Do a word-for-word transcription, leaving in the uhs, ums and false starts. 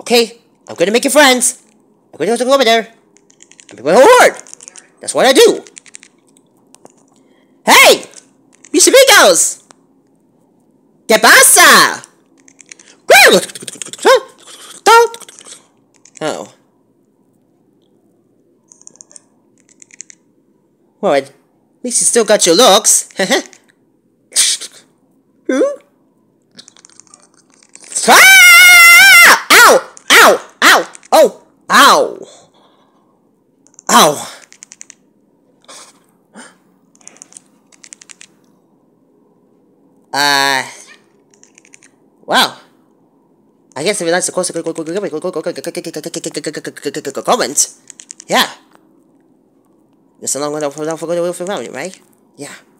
Okay, I'm gonna make you friends. I'm gonna go over there. I'm gonna go hard. That's what I do. Hey! Mis amigos! ¿Qué pasa? Oh. Well, at least you still got your looks. Who? Ah! Ow! Ow! Ow! Oh! Ow! Ow! Uh... Wow. I guess if that's the course of comment. Yeah. Just a long way without forgetting, right? Yeah.